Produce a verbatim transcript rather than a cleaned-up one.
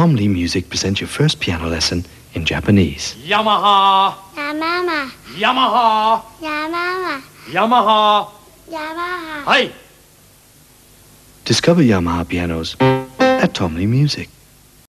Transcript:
Tom Lee Music presents your first piano lesson in Japanese. Yamaha. Yamaha. Yamaha. Yamaha. Yamaha. Yamaha. Hey. Discover Yamaha pianos at Tom Lee Music.